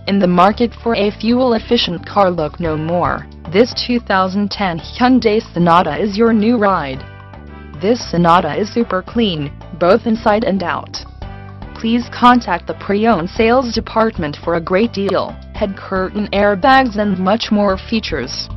In the market for a fuel-efficient car, look no more. This 2010 Hyundai Sonata is your new ride. This Sonata is super clean, both inside and out. Please contact the Pre-Owned Sales Department for a great deal, head curtain airbags and much more features.